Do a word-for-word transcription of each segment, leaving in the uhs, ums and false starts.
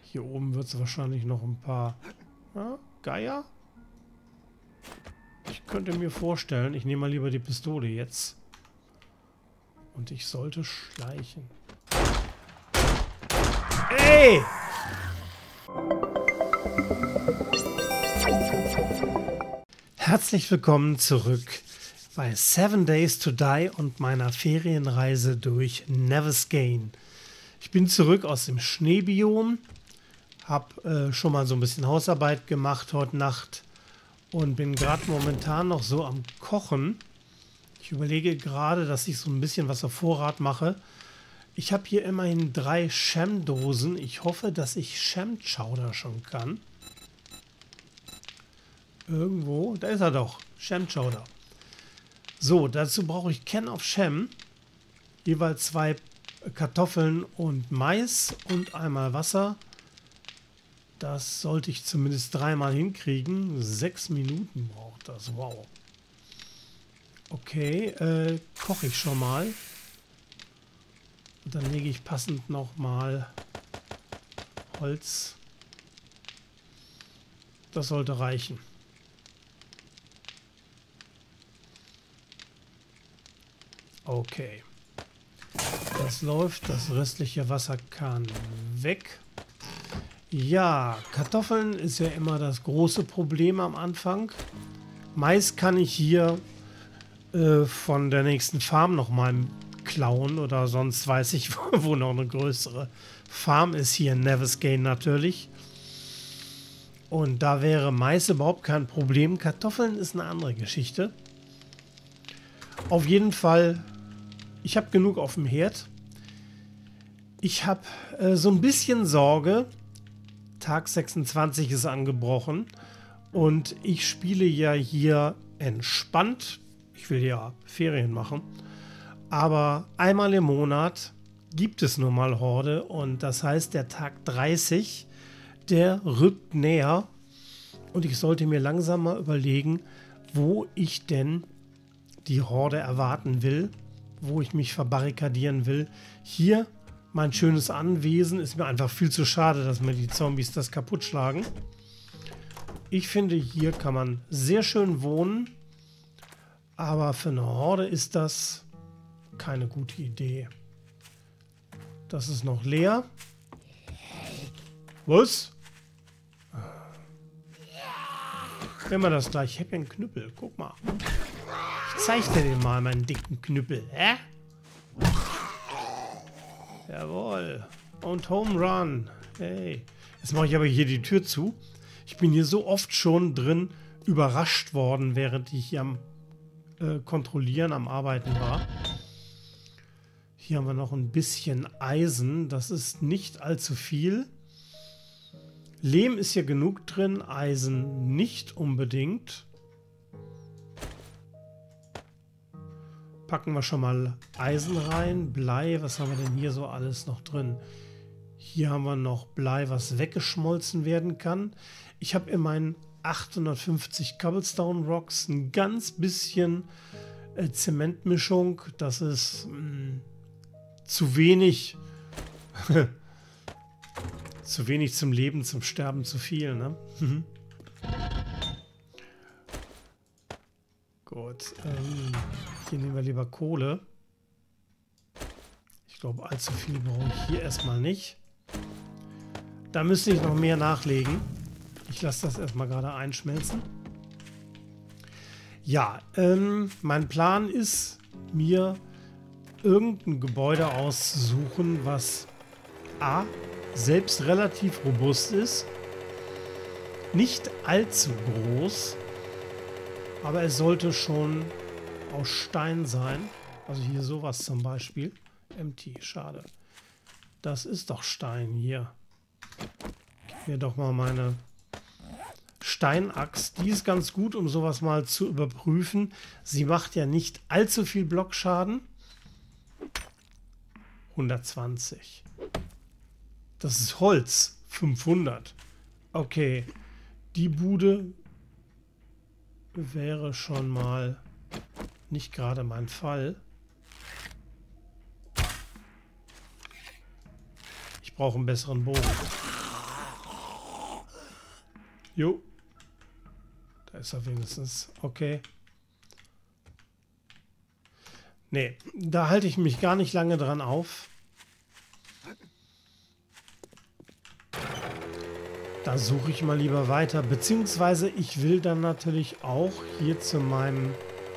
Hier oben wird es wahrscheinlich noch ein paar ja, Geier. Ich könnte mir vorstellen, ich nehme mal lieber die Pistole jetzt. Und ich sollte schleichen. Ey! Herzlich willkommen zurück bei Seven Days to Die und meiner Ferienreise durch Navezgane. Ich bin zurück aus dem Schneebiom, habe äh, schon mal so ein bisschen Hausarbeit gemacht heute Nacht und bin gerade momentan noch so am Kochen. Ich überlege gerade, dass ich so ein bisschen was auf Vorrat mache. Ich habe hier immerhin drei Sham-Dosen. Ich hoffe, dass ich Sham-Chowder schon kann. Irgendwo, da ist er doch, Sham-Chowder. So, dazu brauche ich Can of Sham, jeweils zwei Kartoffeln und Mais und einmal Wasser. Das sollte ich zumindest dreimal hinkriegen. Sechs Minuten braucht das, wow. Okay, äh, koche ich schon mal. Und dann lege ich passend nochmal Holz. Das sollte reichen. Okay. Das läuft, das restliche Wasser kann weg. Ja, Kartoffeln ist ja immer das große Problem am Anfang. Mais kann ich hier äh, von der nächsten Farm nochmal klauen oder sonst weiß ich, wo noch eine größere Farm ist, hier in Navezgane natürlich. Und da wäre Mais überhaupt kein Problem. Kartoffeln ist eine andere Geschichte. Auf jeden Fall, ich habe genug auf dem Herd. Ich habe äh, so ein bisschen Sorge. Tag sechsundzwanzig ist angebrochen. Und ich spiele ja hier entspannt. Ich will ja Ferien machen. Aber einmal im Monat gibt es nun mal Horde. Und das heißt, der Tag dreißig, der rückt näher. Und ich sollte mir langsam mal überlegen, wo ich denn die Horde erwarten will, wo ich mich verbarrikadieren will. Hier, mein schönes Anwesen, ist mir einfach viel zu schade, dass mir die Zombies das kaputt schlagen. Ich finde, hier kann man sehr schön wohnen, aber für eine Horde ist das keine gute Idee. Das ist noch leer. Was? Wenn wir das gleich, ich habe ja einen Knüppel, guck mal. Ich zeig dir den mal, meinen dicken Knüppel. Hä? Jawohl. Und Home Run. Hey. Jetzt mache ich aber hier die Tür zu. Ich bin hier so oft schon drin überrascht worden, während ich hier am äh, Kontrollieren, am Arbeiten war. Hier haben wir noch ein bisschen Eisen. Das ist nicht allzu viel. Lehm ist hier genug drin, Eisen nicht unbedingt. Packen wir schon mal Eisen rein, Blei, was haben wir denn hier so alles noch drin? Hier haben wir noch Blei, was weggeschmolzen werden kann. Ich habe in meinen achthundertfünfzig Cobblestone Rocks ein ganz bisschen äh, Zementmischung. Das ist mh, zu wenig. Zu wenig zum Leben, zum Sterben zu viel, ne? Gut, ähm, hier nehmen wir lieber Kohle. Ich glaube, allzu viel brauche ich hier erstmal nicht. Da müsste ich noch mehr nachlegen. Ich lasse das erstmal gerade einschmelzen. Ja, ähm, mein Plan ist, mir irgendein Gebäude auszusuchen, was A, selbst relativ robust ist, nicht allzu groß, aber es sollte schon aus Stein sein. Also hier sowas zum Beispiel. Empty, schade. Das ist doch Stein hier. Gib mir doch mal meine Steinaxt. Die ist ganz gut, um sowas mal zu überprüfen. Sie macht ja nicht allzu viel Blockschaden. hundertzwanzig. Das ist Holz. fünfhundert. Okay. Die Bude wäre schon mal nicht gerade mein Fall. Ich brauche einen besseren Bogen. Jo. Da ist er wenigstens. Okay. Nee, da halte ich mich gar nicht lange dran auf. Da suche ich mal lieber weiter. Beziehungsweise ich will dann natürlich auch hier zu meinem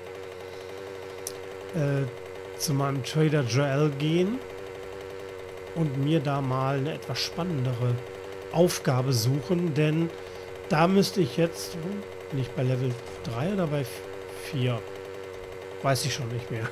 äh, zu meinem Trader Joel gehen und mir da mal eine etwas spannendere Aufgabe suchen, denn da müsste ich jetzt, bin ich bei Level drei oder bei vier? Weiß ich schon nicht mehr.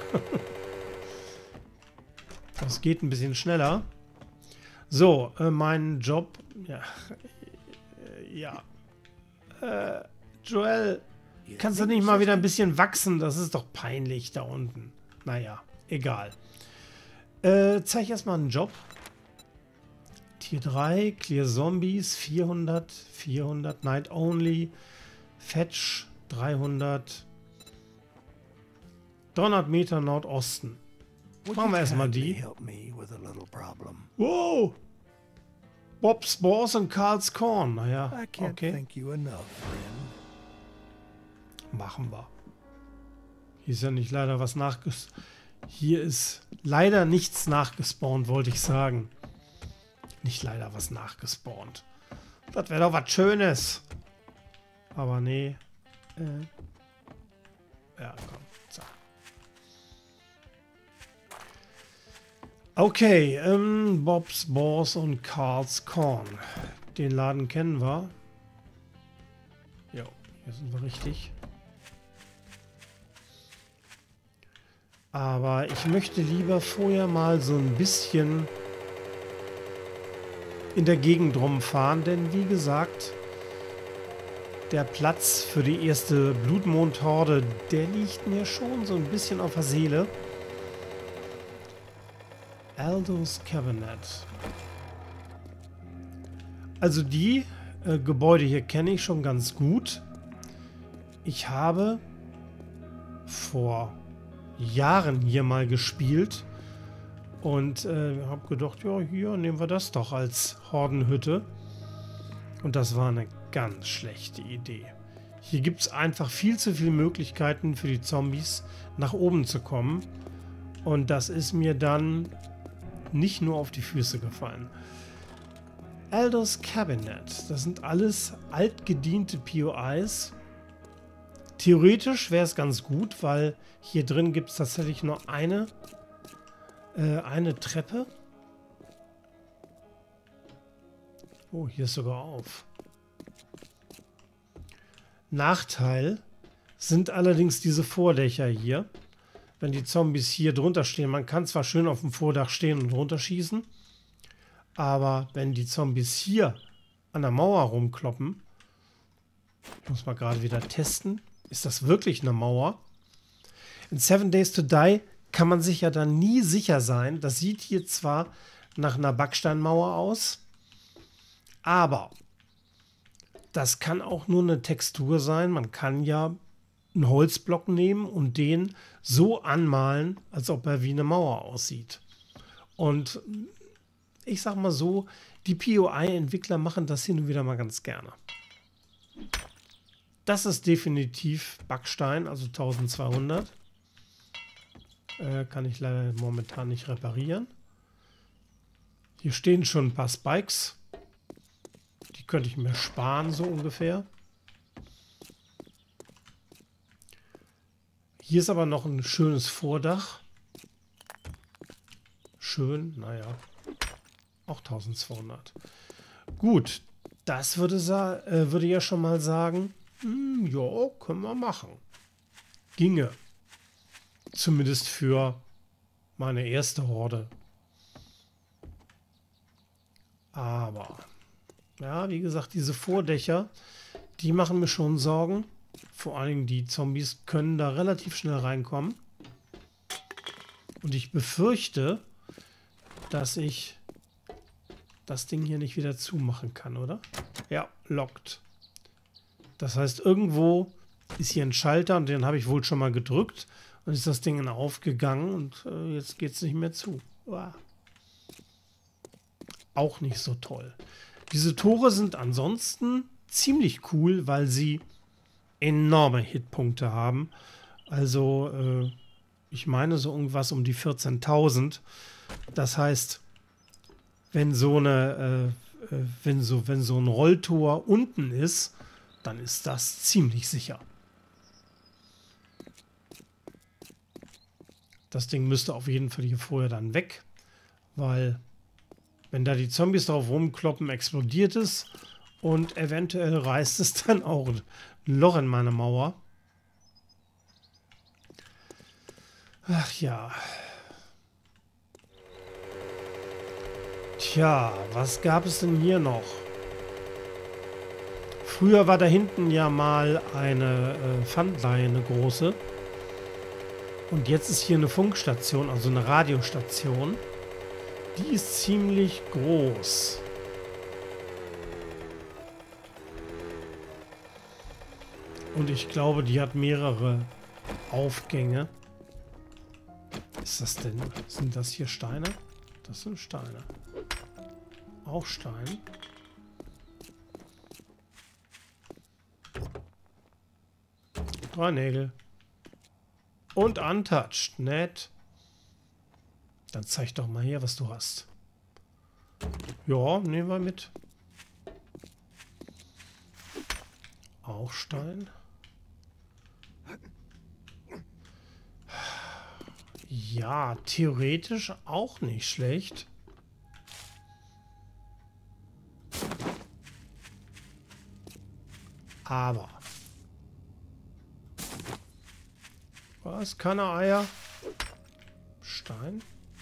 Das geht ein bisschen schneller. So, äh, mein Job, ja, äh, ja, äh, Joel, kannst du nicht mal wieder ein bisschen wachsen? Das ist doch peinlich da unten. Naja, egal. Äh, zeig erstmal einen Job. Tier drei, Clear Zombies, vierhundert, vierhundert, Night Only, Fetch, dreihundert, dreihundert Meter Nordosten. Machen wir erstmal die. Wow! Bob's Balls und Karl's Korn. Naja, okay. Machen wir. Hier ist ja nicht leider was nachges... Hier ist leider nichts nachgespawnt, wollte ich sagen. Nicht leider was nachgespawnt. Das wäre doch was Schönes. Aber nee. Äh. Ja, komm. So. Okay, ähm, Bob's Balls und Karl's Korn. Den Laden kennen wir. Jo, hier sind wir richtig. Aber ich möchte lieber vorher mal so ein bisschen in der Gegend rumfahren, denn wie gesagt, der Platz für die erste Blutmondhorde, der liegt mir schon so ein bisschen auf der Seele. Aldo's Cabinet. Also die äh, Gebäude hier kenne ich schon ganz gut. Ich habe vor Jahren hier mal gespielt und äh, habe gedacht, ja, hier nehmen wir das doch als Hordenhütte. Und das war eine ganz schlechte Idee. Hier gibt es einfach viel zu viele Möglichkeiten für die Zombies nach oben zu kommen. Und das ist mir dann nicht nur auf die Füße gefallen. Aldo's Cabinet. Das sind alles altgediente P O Is. Theoretisch wäre es ganz gut, weil hier drin gibt es tatsächlich nur eine, äh, eine Treppe. Oh, hier ist sogar auf. Nachteil sind allerdings diese Vordächer hier. Wenn die Zombies hier drunter stehen, man kann zwar schön auf dem Vordach stehen und runterschießen, aber wenn die Zombies hier an der Mauer rumkloppen, ich muss mal gerade wieder testen, ist das wirklich eine Mauer? In Seven Days to Die kann man sich ja dann nie sicher sein. Das sieht hier zwar nach einer Backsteinmauer aus, aber das kann auch nur eine Textur sein. Man kann ja einen Holzblock nehmen und den so anmalen, als ob er wie eine Mauer aussieht. Und ich sag mal so, die P O I-Entwickler machen das hin und wieder mal ganz gerne. Das ist definitiv Backstein, also eintausendzweihundert. Äh, kann ich leider momentan nicht reparieren. Hier stehen schon ein paar Spikes. Die könnte ich mir sparen, so ungefähr. Hier ist aber noch ein schönes Vordach. Schön, naja. Auch eintausendzweihundert. Gut, das würde, äh, würde ja schon mal sagen, hm, ja, können wir machen. Ginge. Zumindest für meine erste Horde. Aber, ja, wie gesagt, diese Vordächer, die machen mir schon Sorgen. Vor allen Dingen die Zombies können da relativ schnell reinkommen. Und ich befürchte, dass ich das Ding hier nicht wieder zumachen kann, oder? Ja, lockt. Das heißt, irgendwo ist hier ein Schalter und den habe ich wohl schon mal gedrückt. Und ist das Ding aufgegangen und äh, jetzt geht es nicht mehr zu. Uah. Auch nicht so toll. Diese Tore sind ansonsten ziemlich cool, weil sie enorme Hitpunkte haben. Also, äh, ich meine so irgendwas um die vierzehntausend. Das heißt, wenn so eine, äh, äh, wenn so, wenn so ein Rolltor unten ist, dann ist das ziemlich sicher. Das Ding müsste auf jeden Fall hier vorher dann weg, weil wenn da die Zombies drauf rumkloppen, explodiert es und eventuell reißt es dann auch ein Loch in meine Mauer. Ach ja. Tja, was gab es denn hier noch? Früher war da hinten ja mal eine äh, Pfandleihe, eine große. Und jetzt ist hier eine Funkstation, also eine Radiostation. Die ist ziemlich groß. Und ich glaube, die hat mehrere Aufgänge. Ist das denn? Sind das hier Steine? Das sind Steine. Auch Stein. Drei Nägel. Und untouched. Nett. Dann zeig doch mal her, was du hast. Ja, nehmen wir mit. Auch Stein. Ja, theoretisch auch nicht schlecht. Aber. Was? Keine Eier? Stein.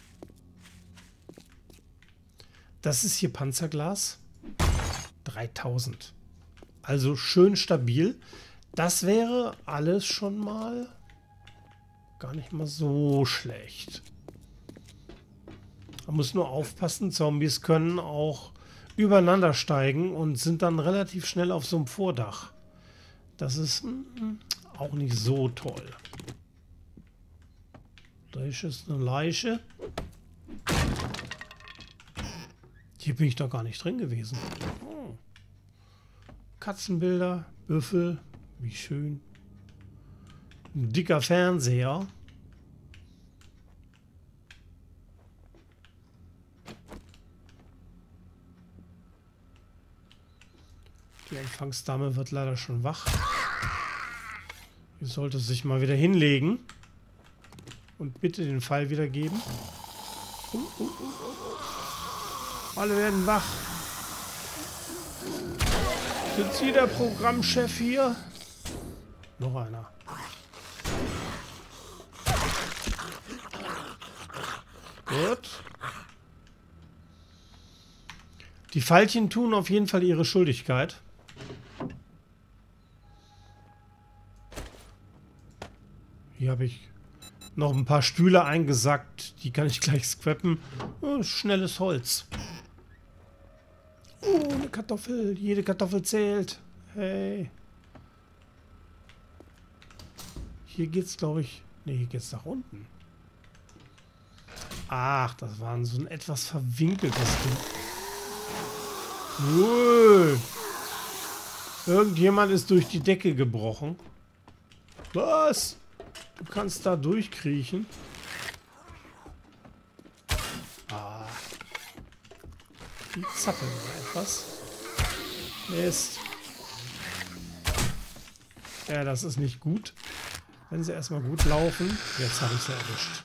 Das ist hier Panzerglas. dreitausend. Also schön stabil. Das wäre alles schon mal gar nicht mal so schlecht. Man muss nur aufpassen, Zombies können auch übereinander steigen und sind dann relativ schnell auf so einem Vordach. Das ist mm, auch nicht so toll. Da ist eine Leiche. Hier bin ich doch gar nicht drin gewesen. Oh. Katzenbilder, Büffel, wie schön. Ein dicker Fernseher. Die Empfangsdame wird leider schon wach. Die sollte sich mal wieder hinlegen. Und bitte den Pfeil wiedergeben. Uh, uh, uh, uh. Alle werden wach. Sind Sie der Programmchef hier? Noch einer. Gut. Die Pfeilchen tun auf jeden Fall ihre Schuldigkeit. Hier habe ich noch ein paar Stühle eingesackt. Die kann ich gleich scrappen. Oh, schnelles Holz. Oh, eine Kartoffel. Jede Kartoffel zählt. Hey. Hier geht's, glaube ich... Ne, hier geht's nach unten. Ach, das war so ein etwas verwinkeltes Ding. Ui. Irgendjemand ist durch die Decke gebrochen. Was? Du kannst da durchkriechen. Ah. Die zappeln etwas. Mist. Ja, das ist nicht gut. Wenn sie erstmal gut laufen. Jetzt habe ich sie erwischt.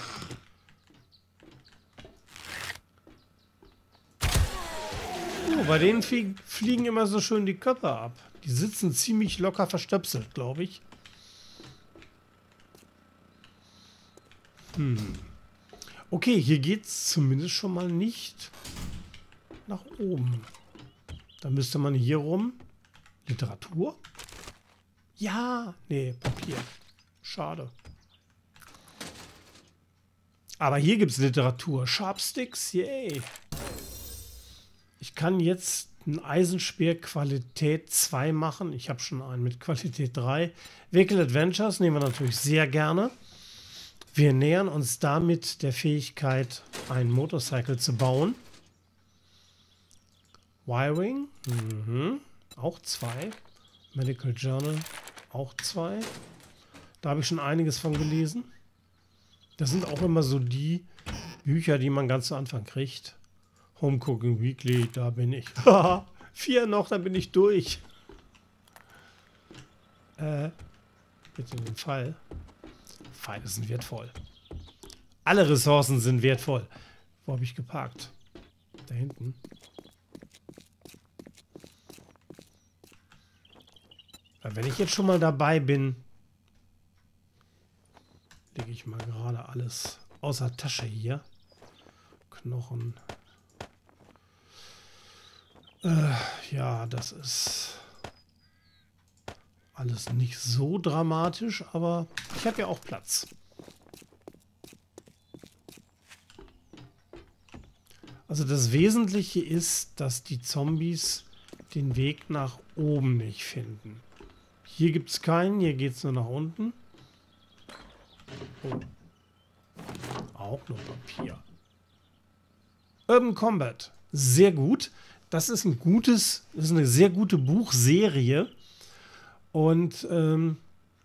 Oh, bei denen flie fliegen immer so schön die Köpfe ab. Die sitzen ziemlich locker verstöpselt, glaube ich. Hm. Okay, hier geht es zumindest schon mal nicht nach oben. Da müsste man hier rum. Literatur? Ja, nee, Papier. Schade. Aber hier gibt es Literatur. Sharpsticks, yay. Ich kann jetzt einen Eisenspeer Qualität zwei machen. Ich habe schon einen mit Qualität drei. Vehicle Adventures nehmen wir natürlich sehr gerne. Wir nähern uns damit der Fähigkeit, ein Motorcycle zu bauen. Wiring. Mhm. Auch zwei. Medical Journal. Auch zwei. Da habe ich schon einiges von gelesen. Das sind auch immer so die Bücher, die man ganz zu Anfang kriegt. Home Cooking Weekly, da bin ich. Vier noch, dann bin ich durch. Äh, bitte den Pfeil. Pfeile sind wertvoll. Alle Ressourcen sind wertvoll. Wo habe ich geparkt? Da hinten. Ja, wenn ich jetzt schon mal dabei bin, lege ich mal gerade alles außer Tasche hier. Knochen. Äh, ja, das ist alles nicht so dramatisch, aber ich habe ja auch Platz. Also das Wesentliche ist, dass die Zombies den Weg nach oben nicht finden. Hier gibt es keinen, hier geht es nur nach unten. Oh. Auch nur Papier. Urban Combat. Sehr gut. Das ist ein gutes, das ist eine sehr gute Buchserie. Und ähm,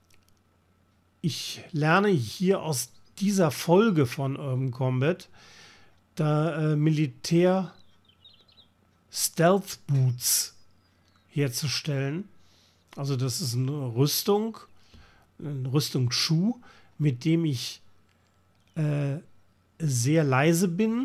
ich lerne hier aus dieser Folge von Urban Combat da äh, Militär Stealth Boots herzustellen. Also das ist eine Rüstung, ein Rüstungsschuh, mit dem ich äh, sehr leise bin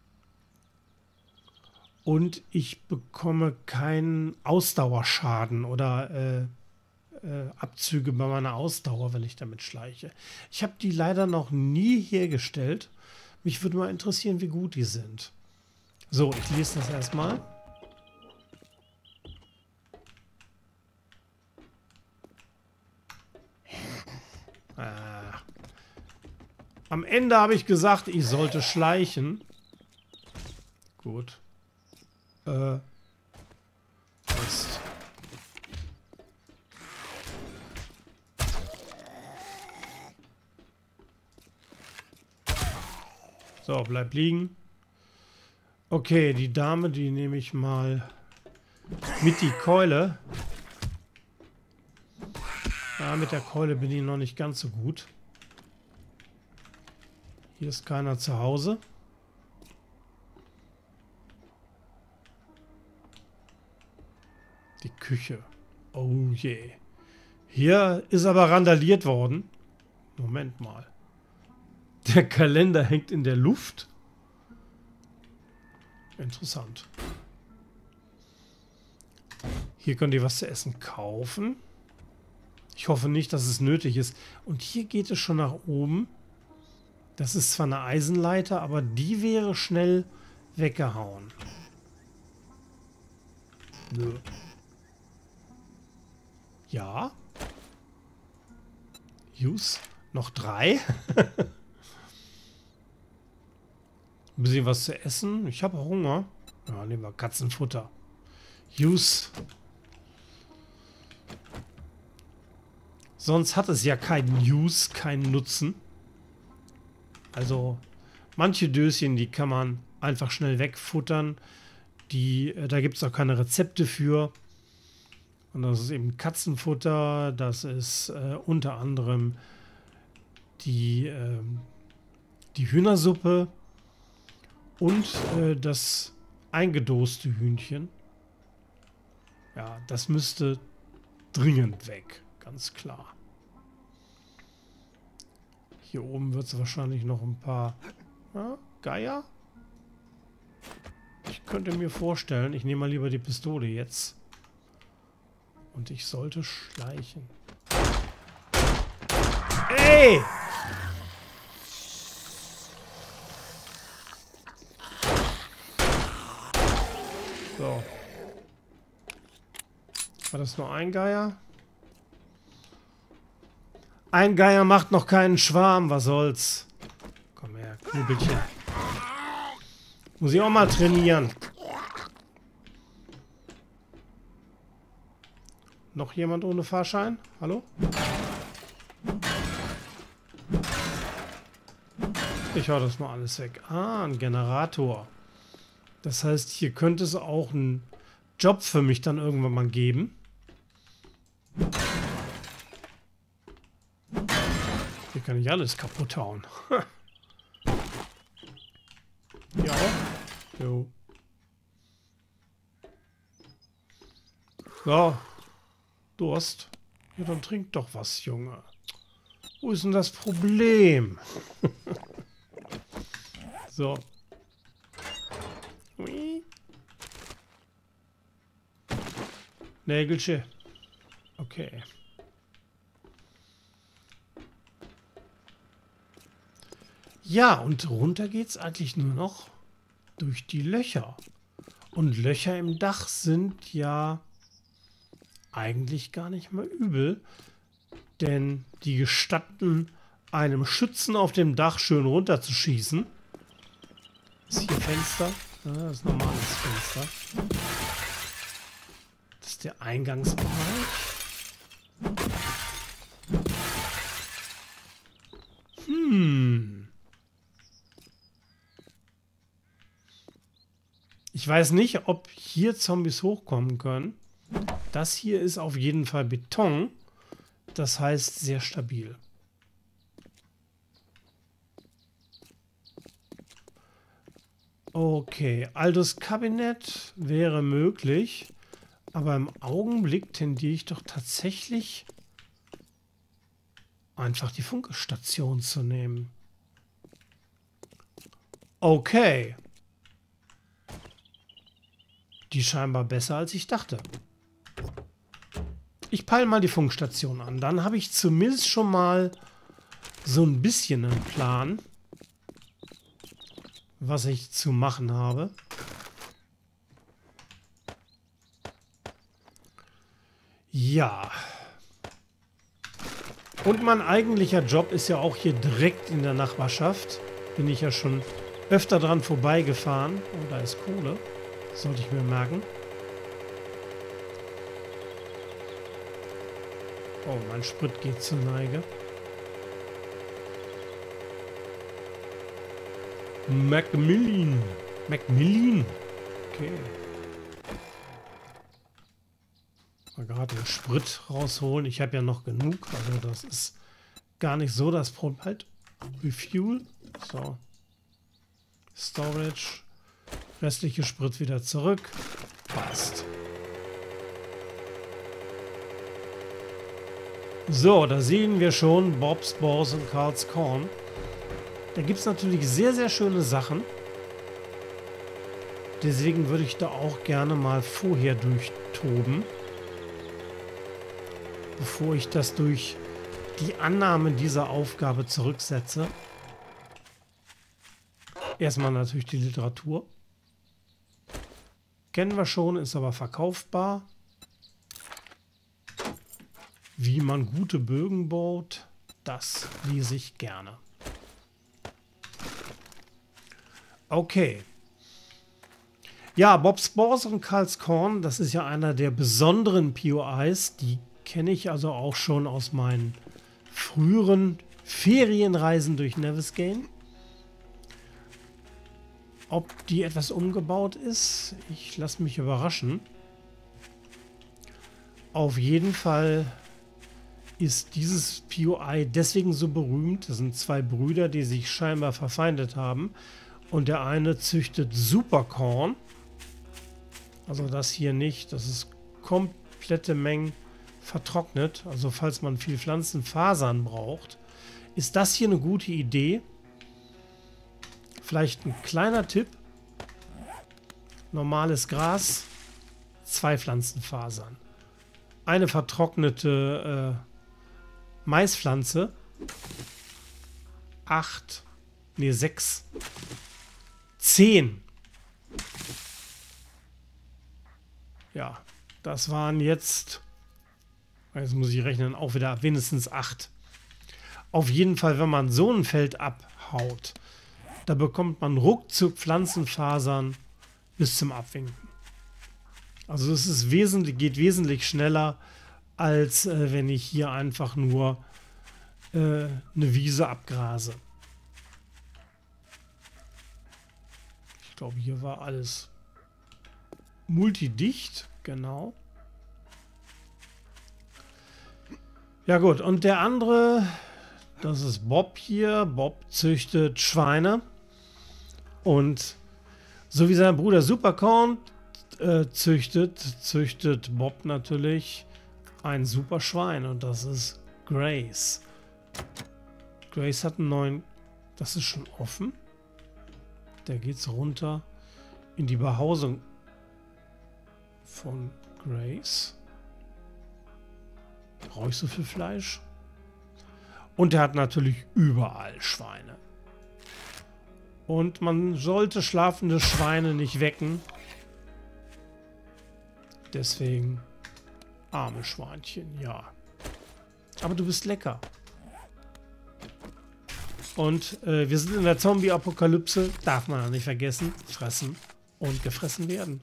und ich bekomme keinen Ausdauerschaden oder äh, äh, Abzüge bei meiner Ausdauer, wenn ich damit schleiche. Ich habe die leider noch nie hergestellt. Mich würde mal interessieren, wie gut die sind. So, ich lese das erstmal. Ah. Am Ende habe ich gesagt, ich sollte schleichen. Gut. Äh. Mist. So, bleib liegen. Okay, die Dame, die nehme ich mal mit die Keule. Ja, mit der Keule bin ich noch nicht ganz so gut. Hier ist keiner zu Hause. Die Küche. Oh je. Hier ist aber randaliert worden. Moment mal. Der Kalender hängt in der Luft. Interessant. Hier könnt ihr was zu essen kaufen. Ich hoffe nicht, dass es nötig ist. Und hier geht es schon nach oben. Das ist zwar eine Eisenleiter, aber die wäre schnell weggehauen. Nö. Ja. Use. Noch drei. Ein bisschen was zu essen. Ich habe Hunger. Ja, nehmen wir Katzenfutter. Use. Sonst hat es ja keinen Use, keinen Nutzen. Also manche Döschen, die kann man einfach schnell wegfuttern. Die, äh, da gibt es auch keine Rezepte für. Und das ist eben Katzenfutter. Das ist äh, unter anderem die, äh, die Hühnersuppe und äh, das eingedoste Hühnchen. Ja, das müsste dringend weg. Ganz klar. Hier oben wird es wahrscheinlich noch ein paar ja, Geier. Ich könnte mir vorstellen, ich nehme mal lieber die Pistole jetzt. Und ich sollte schleichen. Ey! So. War das nur ein Geier? Ein Geier macht noch keinen Schwarm, was soll's? Komm her, Knüppelchen. Muss ich auch mal trainieren. Noch jemand ohne Fahrschein? Hallo? Ich hau das mal alles weg. Ah, ein Generator. Das heißt, hier könnte es auch ein Job für mich dann irgendwann mal geben. Hier kann ich alles kaputt hauen. Ja. Jo. So. Durst. Ja, dann trink doch was, Junge. Wo ist denn das Problem? So. Hui. Nägelchen. Okay. Ja, und runter geht's eigentlich nur noch durch die Löcher. Und Löcher im Dach sind ja eigentlich gar nicht mal übel, denn die gestatten einem Schützen auf dem Dach schön runterzuschießen. Ist hier Fenster? Ja, das ist ein normales Fenster. Das ist der Eingangsbereich. Hm. Ich weiß nicht, ob hier Zombies hochkommen können. Das hier ist auf jeden Fall Beton. Das heißt sehr stabil. Okay, Aldos Kabinett wäre möglich. Aber im Augenblick tendiere ich doch tatsächlich einfach die Funkstation zu nehmen. Okay. Die scheinbar besser, als ich dachte. Ich peile mal die Funkstation an. Dann habe ich zumindest schon mal so ein bisschen einen Plan, was ich zu machen habe. Ja. Und mein eigentlicher Job ist ja auch hier direkt in der Nachbarschaft. Bin ich ja schon öfter dran vorbeigefahren. Oh, da ist Kohle. Sollte ich mir merken. Oh, mein Sprit geht zur Neige. Macmillan. Macmillan. Okay. Mal gerade den Sprit rausholen. Ich habe ja noch genug. Also das ist gar nicht so das Problem. Halt. Refuel. So. Storage. Restliche Sprit wieder zurück. Passt. So, da sehen wir schon Bob's Balls und Carl's Corn. Da gibt es natürlich sehr, sehr schöne Sachen. Deswegen würde ich da auch gerne mal vorher durchtoben. Bevor ich das durch die Annahme dieser Aufgabe zurücksetze. Erstmal natürlich die Literatur. Kennen wir schon, ist aber verkaufbar. Wie man gute Bögen baut, das lese ich gerne. Okay. Ja, Bob's Balls und Carl's Corn, das ist ja einer der besonderen P O Is. Die kenne ich also auch schon aus meinen früheren Ferienreisen durch Navezgane. Ob die etwas umgebaut ist, ich lasse mich überraschen. Auf jeden Fall ist dieses P O I deswegen so berühmt. Das sind zwei Brüder, die sich scheinbar verfeindet haben. Und der eine züchtet Superkorn. Also das hier nicht. Das ist komplette Mengen vertrocknet. Also falls man viel Pflanzenfasern braucht, ist das hier eine gute Idee. Vielleicht ein kleiner Tipp. Normales Gras, zwei Pflanzenfasern. Eine vertrocknete äh, Maispflanze. Acht, nee, sechs. Zehn. Ja, das waren jetzt, jetzt muss ich rechnen, auch wieder wenigstens acht. Auf jeden Fall, wenn man so ein Feld abhaut, da bekommt man ruckzuck Pflanzenfasern bis zum Abwinken. Also es ist wesentlich, geht wesentlich schneller, als äh, wenn ich hier einfach nur äh, eine Wiese abgrase. Ich glaube, hier war alles multidicht. Genau. Ja gut, und der andere, das ist Bob hier. Bob züchtet Schweine. Und so wie sein Bruder Supercorn äh, züchtet, züchtet Bob natürlich ein super Schwein. Und das ist Grace. Grace hat einen neuen... Das ist schon offen. Der geht's runter in die Behausung von Grace. Brauche ich so viel Fleisch? Und er hat natürlich überall Schweine. Und man sollte schlafende Schweine nicht wecken. Deswegen arme Schweinchen, ja. Aber du bist lecker. Und äh, wir sind in der Zombie-Apokalypse. Darf man ja nicht vergessen. Fressen und gefressen werden.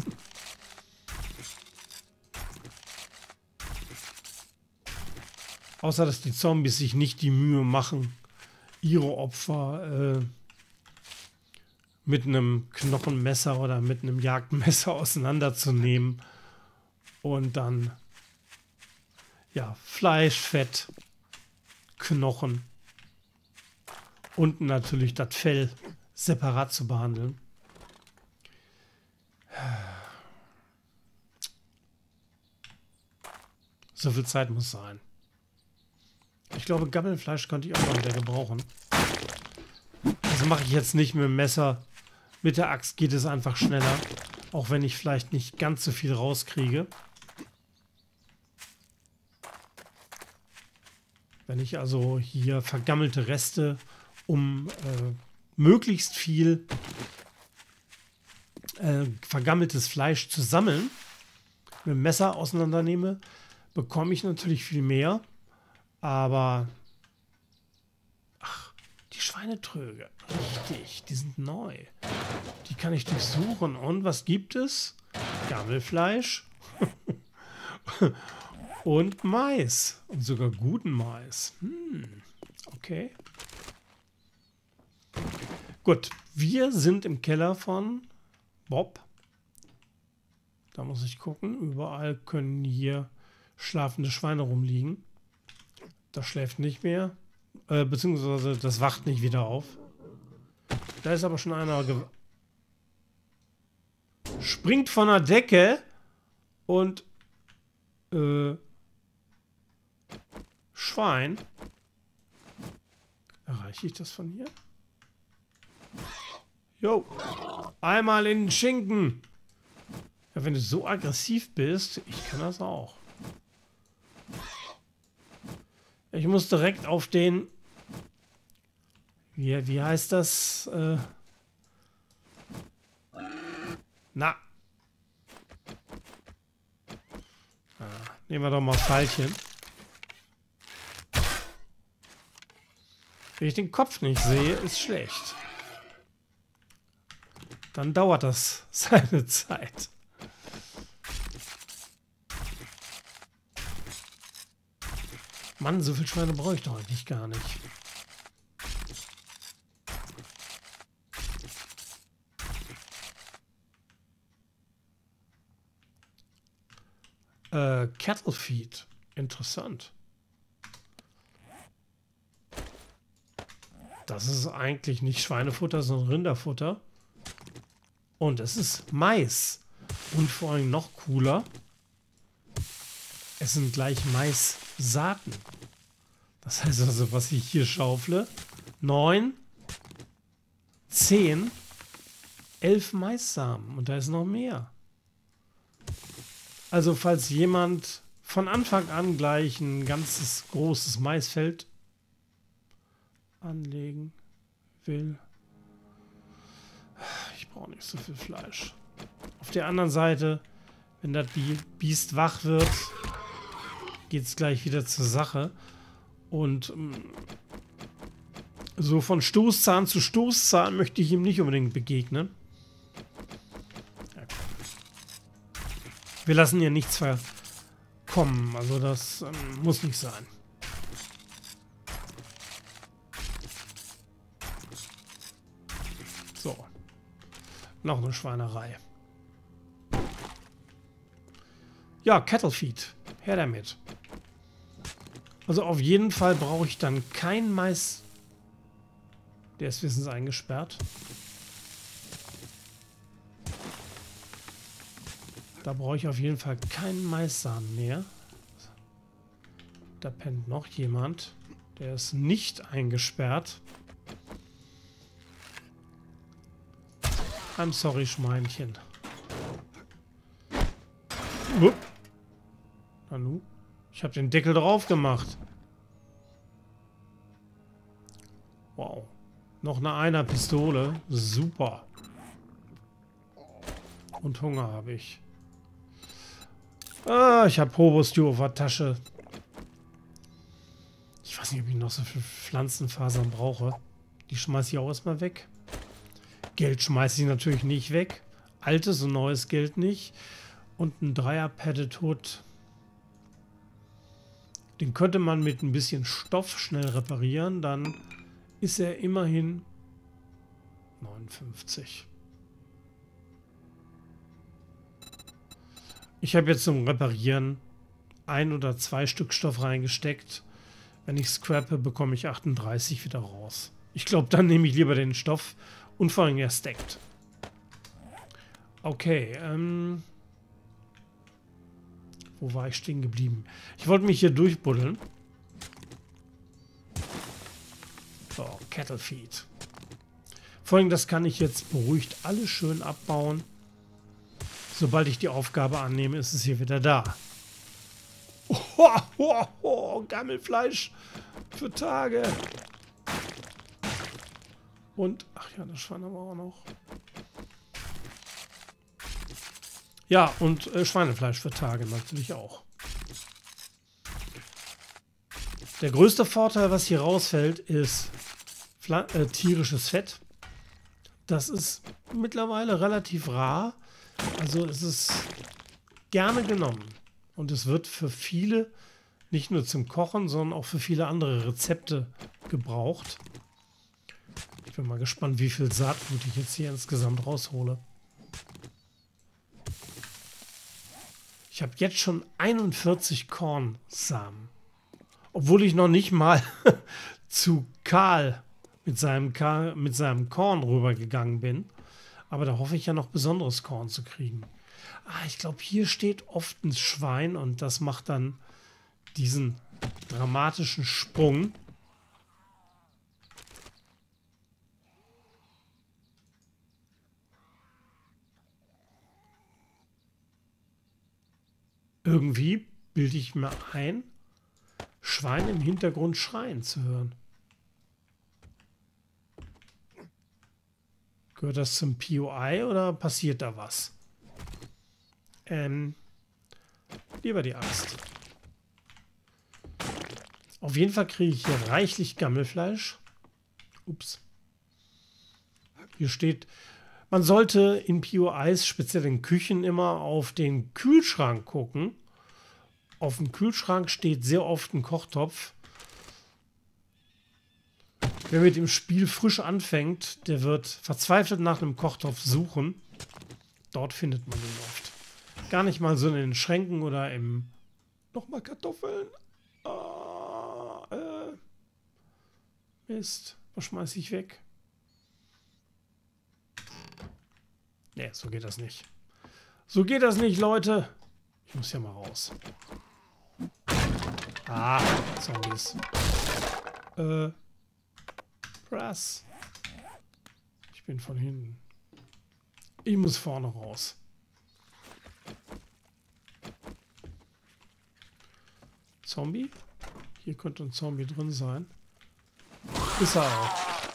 Außer, dass die Zombies sich nicht die Mühe machen, ihre Opfer äh, mit einem Knochenmesser oder mit einem Jagdmesser auseinanderzunehmen. Und dann, ja, Fleisch, Fett, Knochen und natürlich das Fell separat zu behandeln. So viel Zeit muss sein. Ich glaube, Gammelfleisch könnte ich auch mal wieder gebrauchen. Das mache ich jetzt nicht mit dem Messer. Mit der Axt geht es einfach schneller. Auch wenn ich vielleicht nicht ganz so viel rauskriege. Wenn ich also hier vergammelte Reste, um äh, möglichst viel äh, vergammeltes Fleisch zu sammeln, mit dem Messer auseinandernehme, bekomme ich natürlich viel mehr. Aber, ach, die Schweinetröge, richtig, die sind neu. Die kann ich durchsuchen. Und was gibt es? Gammelfleisch und Mais. Und sogar guten Mais. Hm, okay. Gut, wir sind im Keller von Bob. Da muss ich gucken. Überall können hier schlafende Schweine rumliegen. Das schläft nicht mehr. Äh, beziehungsweise das wacht nicht wieder auf. Da ist aber schon einer ge springt von der Decke und äh, Schwein. Erreiche ich das von hier? Jo. Einmal in den Schinken. Ja, wenn du so aggressiv bist, ich kann das auch. Ich muss direkt auf den... Wie, wie heißt das? Äh, na. Ah, nehmen wir doch mal Pfeilchen. Wenn ich den Kopf nicht sehe, ist schlecht. Dann dauert das seine Zeit. Mann, so viel Schweine brauche ich doch eigentlich gar nicht. Äh, Cattle Feed. Interessant. Das ist eigentlich nicht Schweinefutter, sondern Rinderfutter. Und es ist Mais. Und vor allem noch cooler. Es sind gleich Maissaaten. Das heißt also, was ich hier schaufle, neun, zehn, elf Maissamen. Und da ist noch mehr. Also falls jemand von Anfang an gleich ein ganzes großes Maisfeld anlegen will. Ich brauche nicht so viel Fleisch. Auf der anderen Seite, wenn das Biest wach wird, geht es gleich wieder zur Sache. Und so von Stoßzahn zu Stoßzahn möchte ich ihm nicht unbedingt begegnen. Ja. Wir lassen hier nichts verkommen. Also das ähm, muss nicht sein. So. Noch eine Schweinerei. Ja, Cattle Feed. Her damit. Also auf jeden Fall brauche ich dann kein Mais. Der ist wissens eingesperrt. Da brauche ich auf jeden Fall keinen Maissamen mehr. Da pennt noch jemand. Der ist nicht eingesperrt. I'm sorry, Schweinchen. Upp. Nanu. Ich habe den Deckel drauf gemacht. Wow. Noch eine Einer-Pistole. Super. Und Hunger habe ich. Ah, ich habe Hobo-Stew auf der Tasche. Ich weiß nicht, ob ich noch so viele Pflanzenfasern brauche. Die schmeiße ich auch erstmal weg. Geld schmeiße ich natürlich nicht weg. Altes und neues Geld nicht. Und ein Dreier-Padded Hood. Den könnte man mit ein bisschen Stoff schnell reparieren. Dann ist er immerhin neunundfünfzig. Ich habe jetzt zum Reparieren ein oder zwei Stück Stoff reingesteckt. Wenn ich scrappe, bekomme ich achtunddreißig wieder raus. Ich glaube, dann nehme ich lieber den Stoff und vor allem er stackt. Okay, ähm... wo war ich stehen geblieben? Ich wollte mich hier durchbuddeln. So, Cattle Feed. Vor allem, das kann ich jetzt beruhigt alles schön abbauen. Sobald ich die Aufgabe annehme, ist es hier wieder da. Oh, oh, oh, Gammelfleisch für Tage. Und, ach ja, das Schwein haben wir auch noch. Ja, und äh, Schweinefleisch für Tage natürlich auch. Der größte Vorteil, was hier rausfällt, ist Fla äh, tierisches Fett. Das ist mittlerweile relativ rar. Also es ist gerne genommen. Und es wird für viele, nicht nur zum Kochen, sondern auch für viele andere Rezepte gebraucht. Ich bin mal gespannt, wie viel Saatgut ich jetzt hier insgesamt raushole. Ich habe jetzt schon einundvierzig Kornsamen. Obwohl ich noch nicht mal zu Karl mit seinem, Karl, mit seinem Korn rübergegangen bin. Aber da hoffe ich ja noch besonderes Korn zu kriegen. Ah, ich glaube, hier steht oft ein Schwein und das macht dann diesen dramatischen Sprung. Irgendwie bilde ich mir ein, Schwein im Hintergrund schreien zu hören. Gehört das zum P O I oder passiert da was? Ähm, lieber die Axt. Auf jeden Fall kriege ich hier reichlich Gammelfleisch. Ups. Hier steht, man sollte in P O Is, speziell in Küchen, immer auf den Kühlschrank gucken. Auf dem Kühlschrank steht sehr oft ein Kochtopf. Wer mit dem Spiel frisch anfängt, der wird verzweifelt nach einem Kochtopf suchen. Dort findet man ihn oft. Gar nicht mal so in den Schränken oder im... Nochmal Kartoffeln. Ah, äh. Mist. Was schmeiße ich weg? Ne, so geht das nicht. So geht das nicht, Leute. Ich muss ja mal raus. Ah, Zombies. Äh... Press. Ich bin von hinten. Ich muss vorne raus. Zombie? Hier könnte ein Zombie drin sein. Ist er auch.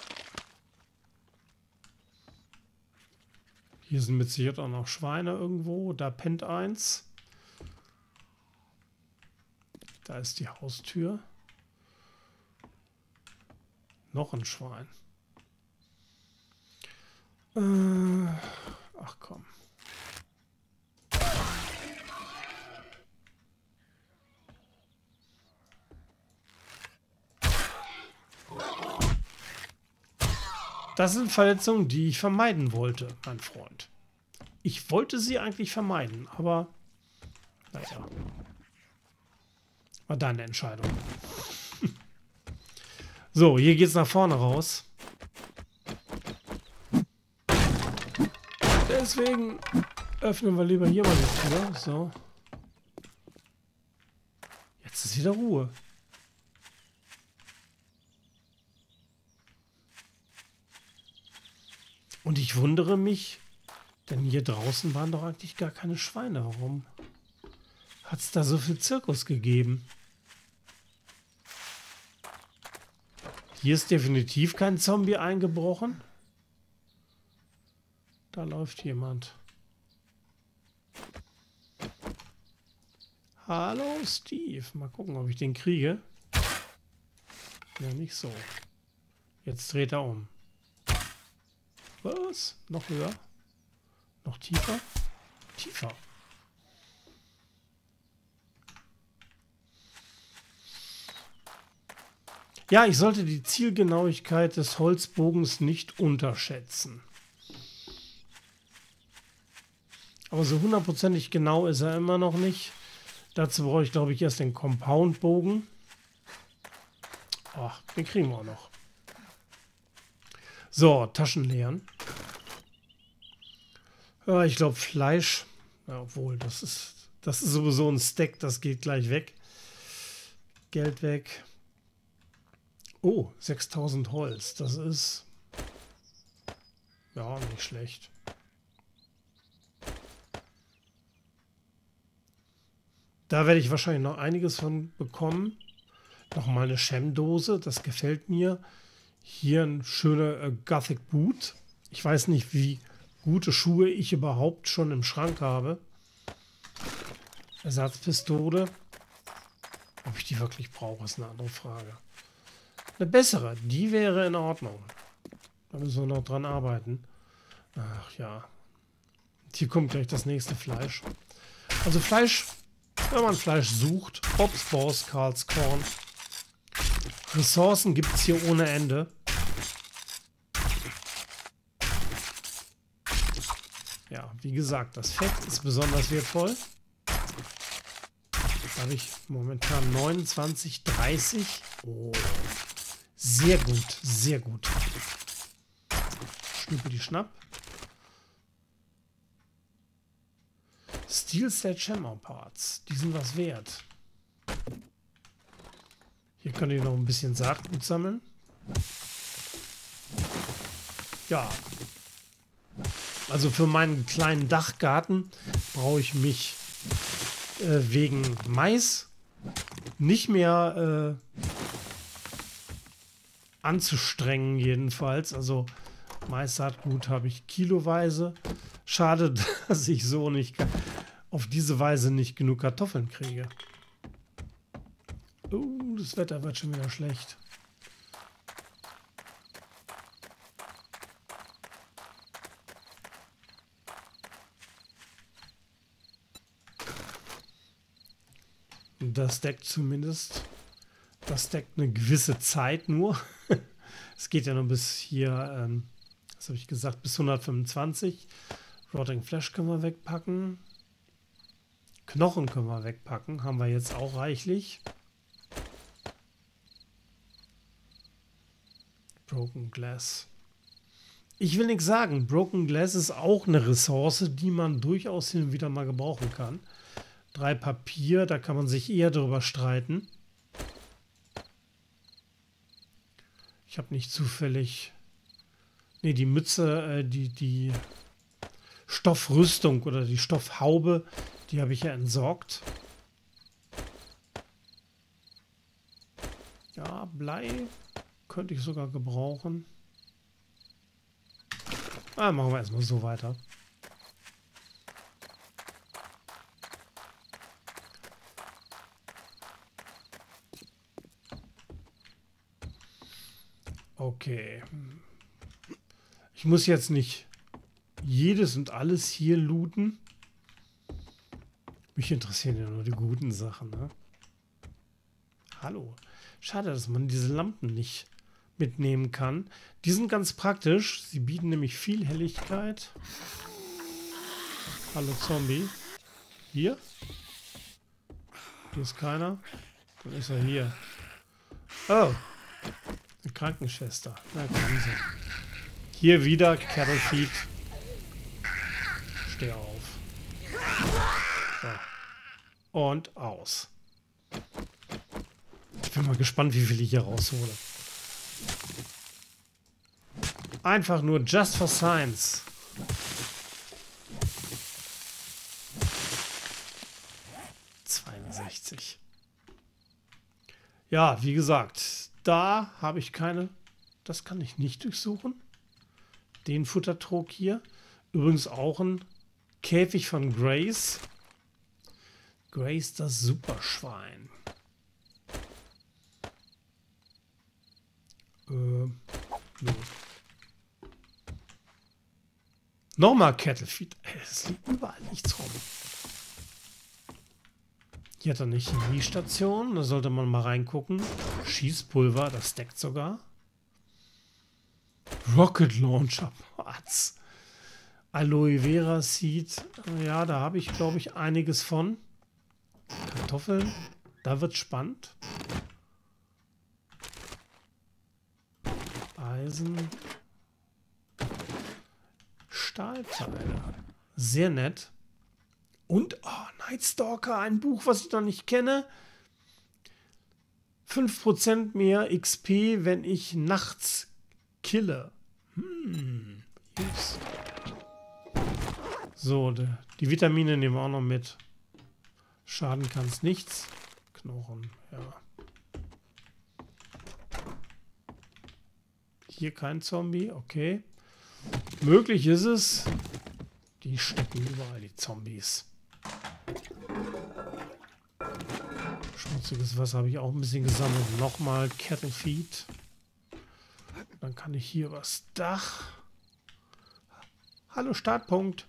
Hier sind mit Sicherheit auch noch Schweine irgendwo. Da pennt eins. Da ist die Haustür. Noch ein Schwein. Äh, ach komm. Das sind Verletzungen, die ich vermeiden wollte, mein Freund. Ich wollte sie eigentlich vermeiden, aber Naja. War deine Entscheidung. So, hier geht's nach vorne raus. Deswegen öffnen wir lieber hier mal die Tür. So. Jetzt ist wieder Ruhe. Und ich wundere mich, denn hier draußen waren doch eigentlich gar keine Schweine. Warum hat es da so viel Zirkus gegeben? Hier ist definitiv kein Zombie eingebrochen. Da läuft jemand. Hallo Steve. Mal gucken, ob ich den kriege. Ja, nicht so. Jetzt dreht er um. Was? Noch höher? Noch tiefer? Tiefer. Ja, ich sollte die Zielgenauigkeit des Holzbogens nicht unterschätzen. Aber so hundertprozentig genau ist er immer noch nicht. Dazu brauche ich, glaube ich, erst den Compound-Bogen. Ach, den kriegen wir auch noch. So, Taschen leeren. Ja, ich glaube Fleisch. Ja, obwohl, das ist, das ist sowieso ein Stack, das geht gleich weg. Geld weg. Oh, sechstausend Holz. Das ist ja nicht schlecht. Da werde ich wahrscheinlich noch einiges von bekommen. Nochmal eine Sham-Dose, das gefällt mir. Hier ein schöner äh, Gothic Boot. Ich weiß nicht, wie gute Schuhe ich überhaupt schon im Schrank habe. Ersatzpistole. Ob ich die wirklich brauche, ist eine andere Frage. Eine bessere, die wäre in Ordnung. Da müssen wir noch dran arbeiten. Ach ja. Hier kommt gleich das nächste Fleisch. Also Fleisch, wenn man Fleisch sucht, Bob's Boss, Karlskorn. Ressourcen gibt es hier ohne Ende. Ja, wie gesagt, das Fett ist besonders wertvoll. Da habe ich momentan neunundzwanzig, dreißig. Oh, sehr gut, sehr gut. Schnuppe die Schnapp. Steel Sledgehammer Parts, die sind was wert. Hier könnt ihr noch ein bisschen Saatgut sammeln. Ja. Also für meinen kleinen Dachgarten brauche ich mich äh, wegen Mais nicht mehr äh, anzustrengen jedenfalls. Also Mais-Saatgut habe ich kiloweise. Schade, dass ich so nicht auf diese Weise nicht genug Kartoffeln kriege. Oh, das Wetter wird schon wieder schlecht. Das deckt zumindest. Das deckt eine gewisse Zeit nur. Es geht ja nur bis hier, ähm, was habe ich gesagt, bis hundertfünfundzwanzig. Rotting Flesh können wir wegpacken. Knochen können wir wegpacken. Haben wir jetzt auch reichlich. Broken Glass. Ich will nichts sagen. Broken Glass ist auch eine Ressource, die man durchaus hin und wieder mal gebrauchen kann. Drei Papier, da kann man sich eher darüber streiten. Ich habe nicht zufällig... Ne, die Mütze, äh, die, die Stoffrüstung oder die Stoffhaube, die habe ich ja entsorgt. Ja, Blei könnte ich sogar gebrauchen. Ah, machen wir erstmal so weiter. Okay. Ich muss jetzt nicht jedes und alles hier looten. Mich interessieren ja nur die guten Sachen, ne? Hallo. Schade, dass man diese Lampen nicht mitnehmen kann. Die sind ganz praktisch. Sie bieten nämlich viel Helligkeit. Hallo Zombie. Hier. Hier ist keiner. Dann ist er hier. Oh. Eine Krankenschwester. Na, kommen Sie. Hier wieder Cattle Feed. Steh auf. So. Und aus. Ich bin mal gespannt, wie viel ich hier raushole. Einfach nur just for science. zweiundsechzig. Ja, wie gesagt, da habe ich keine... Das kann ich nicht durchsuchen. Den Futtertrog hier. Übrigens auch ein Käfig von Grace. Grace, das Superschwein. Äh, nö. Nochmal Cattle Feed. Es liegt überall nichts rum. Hier hat er eine Chemiestation. Da sollte man mal reingucken. Schießpulver, das steckt sogar. Rocket Launcher Parts. Aloe Vera Seed. Ja, da habe ich, glaube ich, einiges von. Kartoffeln. Da wird spannend. Eisen. Stahlteile. Sehr nett. Und, oh, Nightstalker, ein Buch, was ich noch nicht kenne. fünf Prozent mehr X P, wenn ich nachts kille. Hm, yes. So, die, die Vitamine nehmen wir auch noch mit. Schaden kann es nichts. Knochen, ja. Hier kein Zombie, okay. Möglich ist es. Die stecken überall, die Zombies. Schmutziges Wasser habe ich auch ein bisschen gesammelt. Nochmal Cattle Feed. Dann kann ich hier was Dach. Hallo Startpunkt.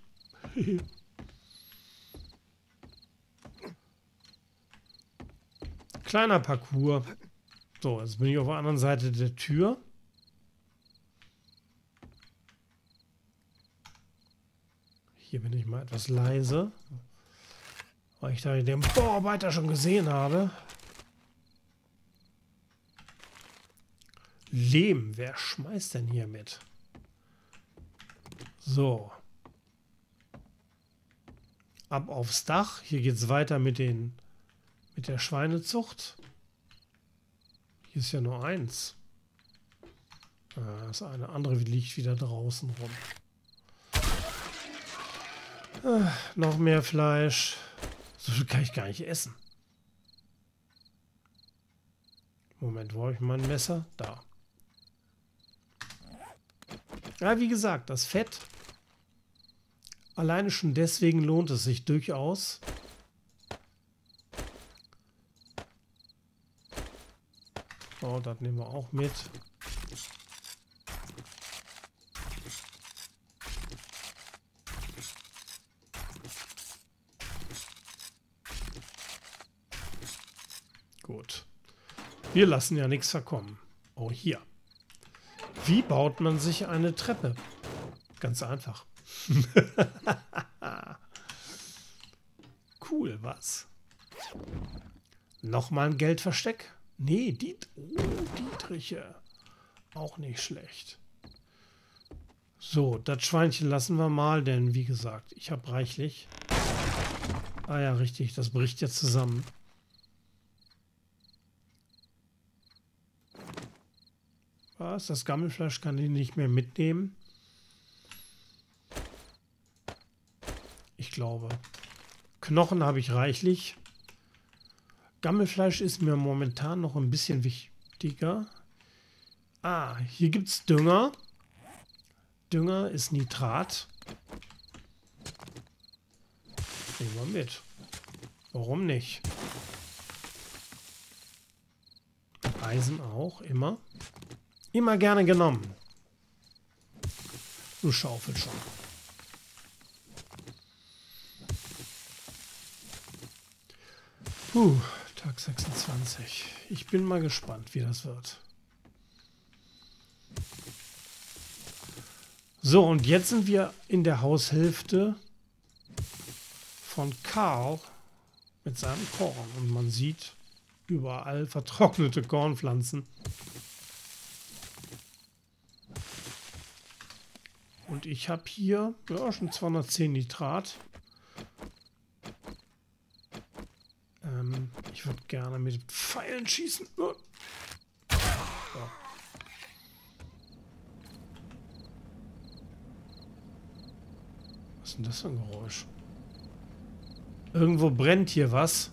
Kleiner Parcours. So, jetzt bin ich auf der anderen Seite der Tür. Hier bin ich mal etwas leise, weil ich da den Bauarbeiter schon gesehen habe. Lehm, wer schmeißt denn hier mit? So. Ab aufs Dach. Hier geht es weiter mit, den, mit der Schweinezucht. Hier ist ja nur eins. Das eine andere liegt wieder draußen rum. Ah, noch mehr Fleisch. So viel kann ich gar nicht essen. Moment, wo habe ich mein Messer? Da. Ja, wie gesagt, das Fett. Alleine schon deswegen lohnt es sich durchaus. So, das nehmen wir auch mit. Gut. Wir lassen ja nichts verkommen. Oh, hier. Wie baut man sich eine Treppe? Ganz einfach. Cool, was? Nochmal ein Geldversteck? Nee, Diet oh, Dietriche. Auch nicht schlecht. So, das Schweinchen lassen wir mal, denn wie gesagt, ich habe reichlich. Ah ja, richtig, das bricht jetzt zusammen. Was? Das Gammelfleisch kann ich nicht mehr mitnehmen. Ich glaube. Knochen habe ich reichlich. Gammelfleisch ist mir momentan noch ein bisschen wichtiger. Ah, hier gibt es Dünger. Dünger ist Nitrat. Nehmen wir mit. Warum nicht? Eisen auch, immer. Immer gerne genommen. Du schaufelst schon. Puh, Tag sechsundzwanzig. Ich bin mal gespannt, wie das wird. So, und jetzt sind wir in der Haushälfte von Karl. mit seinem Korn. Und man sieht überall vertrocknete Kornpflanzen. Und ich habe hier ja, schon zweihundertzehn Nitrat. Ähm, ich würde gerne mit Pfeilen schießen. So. Was ist denn das für ein Geräusch? Irgendwo brennt hier was.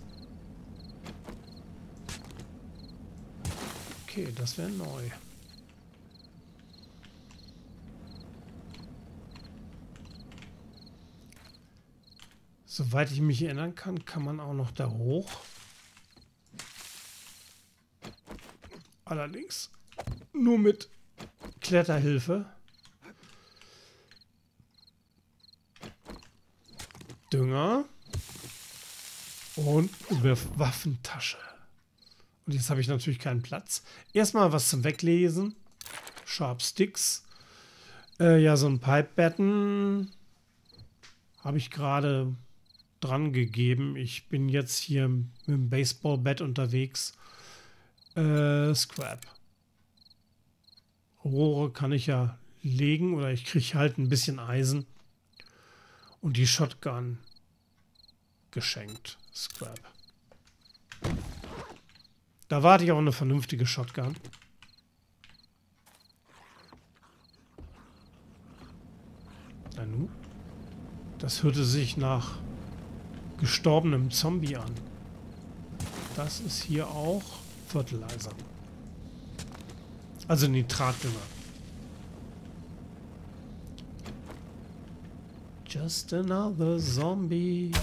Okay, das wäre neu. Soweit ich mich erinnern kann, kann man auch noch da hoch. Allerdings nur mit Kletterhilfe. Dünger. Und eine Waffentasche. Und jetzt habe ich natürlich keinen Platz. Erstmal was zum Weglesen. Sharp Sticks. Äh, ja, so ein Pipe Batten habe ich gerade dran gegeben. Ich bin jetzt hier mit dem Baseballbat unterwegs. Äh, Scrap. Rohre kann ich ja legen oder ich kriege halt ein bisschen Eisen. Und die Shotgun geschenkt. Scrap. Da warte ich auch eine vernünftige Shotgun. Na nu. Das hörte sich nach gestorbenem Zombie an. Das ist hier auch Fertilizer. Also Nitratdünger. Just another zombie.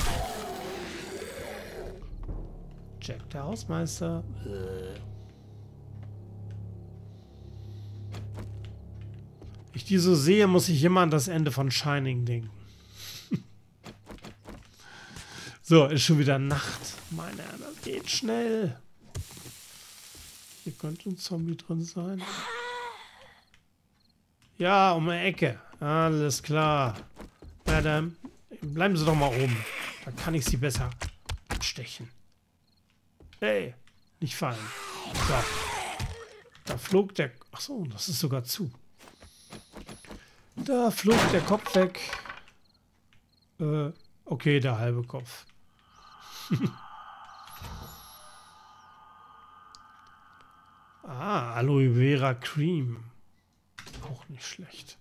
Jack der Hausmeister. Ich die so sehe, muss ich immer an das Ende von Shining denken. So, ist schon wieder Nacht. Meine Herren, das geht schnell. Hier könnte ein Zombie drin sein. Ja, um die Ecke. Alles klar. Madame, bleiben Sie doch mal oben. Da kann ich Sie besser stechen. Hey, nicht fallen. So. Da flog der... Achso, das ist sogar zu. Da flog der Kopf weg. Äh, okay, der halbe Kopf. Ah, Aloe Vera Cream. Auch nicht schlecht.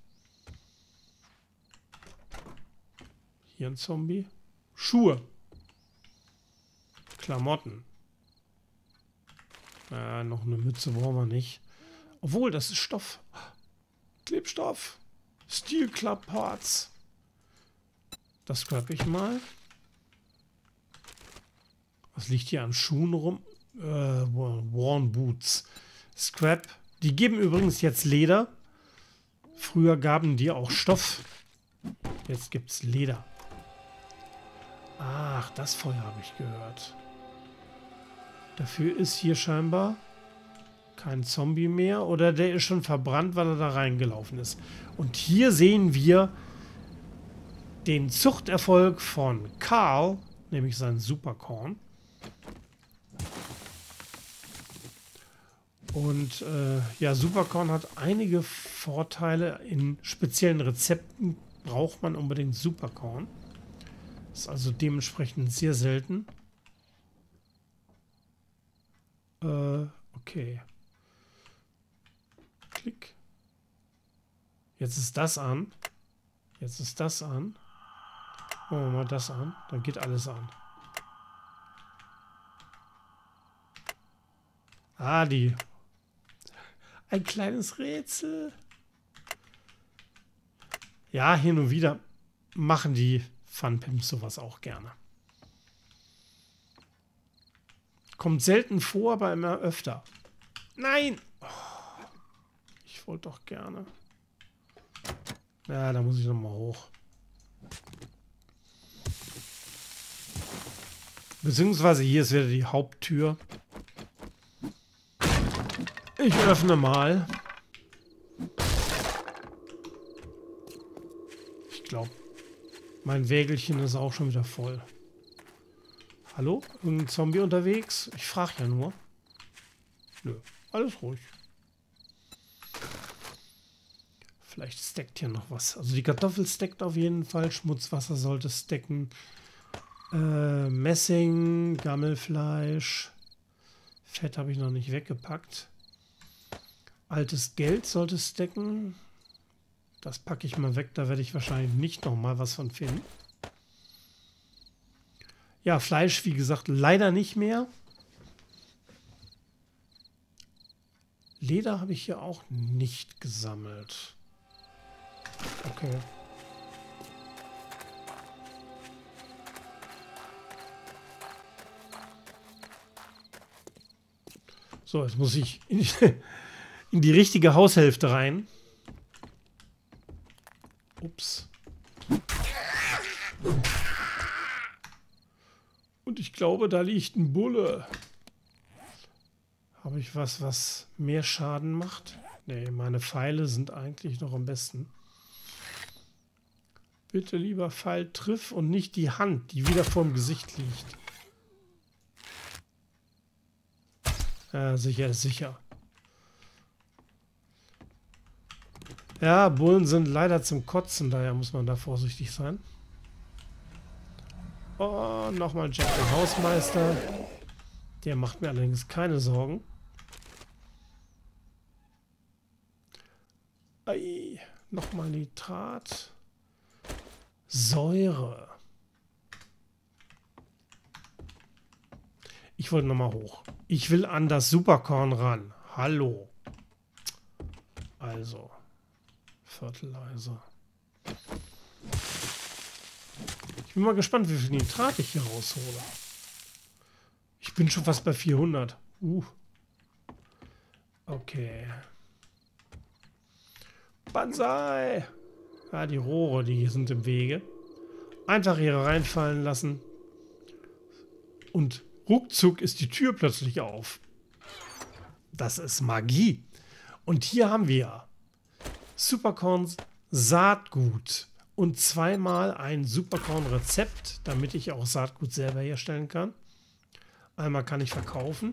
Hier ein Zombie. Schuhe. Klamotten. Äh, noch eine Mütze brauchen wir nicht. Obwohl, das ist Stoff. Klebstoff. Steel Club Parts. Das scrap ich mal. Was liegt hier an Schuhen rum? Äh, Worn Boots. Scrap. Die geben übrigens jetzt Leder. Früher gaben die auch Stoff. Jetzt gibt es Leder. Ach, das Feuer habe ich gehört. Dafür ist hier scheinbar kein Zombie mehr. Oder der ist schon verbrannt, weil er da reingelaufen ist. Und hier sehen wir den Zuchterfolg von Carl. Nämlich sein Superkorn. Und äh, ja, Superkorn hat einige Vorteile. In speziellen Rezepten braucht man unbedingt Superkorn. Ist also dementsprechend sehr selten. Äh, okay. Klick. Jetzt ist das an. Jetzt ist das an. Machen wir mal das an. Dann geht alles an. Ah, die. Ein kleines Rätsel. Ja, hin und wieder machen die Funpimps sowas auch gerne. Kommt selten vor, aber immer öfter. Nein! Oh, ich wollte doch gerne. Ja, da muss ich nochmal hoch. Beziehungsweise hier ist wieder die Haupttür. Ich öffne mal. Ich glaube, mein Wägelchen ist auch schon wieder voll. Hallo? Irgendein Zombie unterwegs? Ich frage ja nur. Nö, alles ruhig. Vielleicht stackt hier noch was. Also die Kartoffel stackt auf jeden Fall. Schmutzwasser sollte stacken. Äh, Messing, Gammelfleisch. Fett habe ich noch nicht weggepackt. Altes Geld sollte stacken. Das packe ich mal weg. Da werde ich wahrscheinlich nicht noch mal was von finden. Ja, Fleisch, wie gesagt, leider nicht mehr. Leder habe ich hier auch nicht gesammelt. Okay. So, jetzt muss ich in die, in die richtige Haushälfte rein. Ups. Und ich glaube, da liegt ein Bulle. Habe ich was, was mehr Schaden macht? Nee, meine Pfeile sind eigentlich noch am besten. Bitte lieber Pfeil triff und nicht die Hand, die wieder vorm Gesicht liegt. Ja, sicher ist sicher. Ja, Bullen sind leider zum Kotzen, daher muss man da vorsichtig sein. Oh, nochmal Jack, der Hausmeister. Der macht mir allerdings keine Sorgen. Ei, nochmal Nitrat. Säure. Ich wollte nochmal hoch. Ich will an das Superkorn ran. Hallo. Also. Fertilizer. Ich bin mal gespannt, wie viel Nitrat ich hier raushole. Ich bin schon fast bei vierhundert. Uh. Okay. Banzai! Ja, die Rohre, die sind im Wege. Einfach hier reinfallen lassen. Und ruckzuck ist die Tür plötzlich auf. Das ist Magie. Und hier haben wir Superkorns Saatgut. Und zweimal ein Superkorn-Rezept, damit ich auch Saatgut selber herstellen kann. Einmal kann ich verkaufen.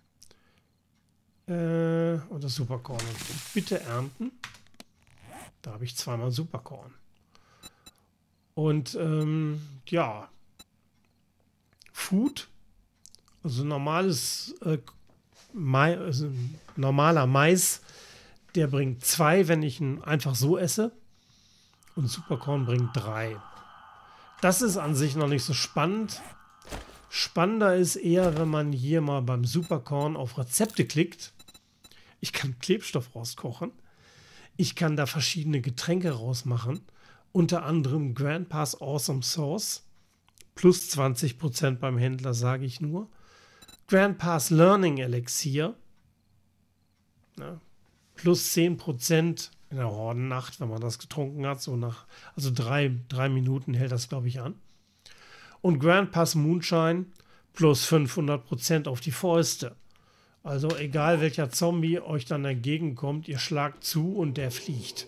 Äh, und das Superkorn. Bitte ernten. Da habe ich zweimal Superkorn. Und ähm, ja. Food. Also normales äh, Mais, also normaler Mais, der bringt zwei, wenn ich ihn einfach so esse. Und Superkorn bringt drei. Das ist an sich noch nicht so spannend. Spannender ist eher, wenn man hier mal beim Superkorn auf Rezepte klickt. Ich kann Klebstoff rauskochen. Ich kann da verschiedene Getränke rausmachen. Unter anderem Grandpa's Awesome Sauce. Plus zwanzig Prozent beim Händler, sage ich nur. Grandpa's Learning Elixier. Ja, plus zehn Prozent in der Hordennacht, wenn man das getrunken hat. So nach, also drei, drei Minuten hält das, glaube ich, an. Und Grandpa's Moonshine plus fünfhundert Prozent auf die Fäuste. Also egal welcher Zombie euch dann entgegenkommt, ihr schlagt zu und der fliegt.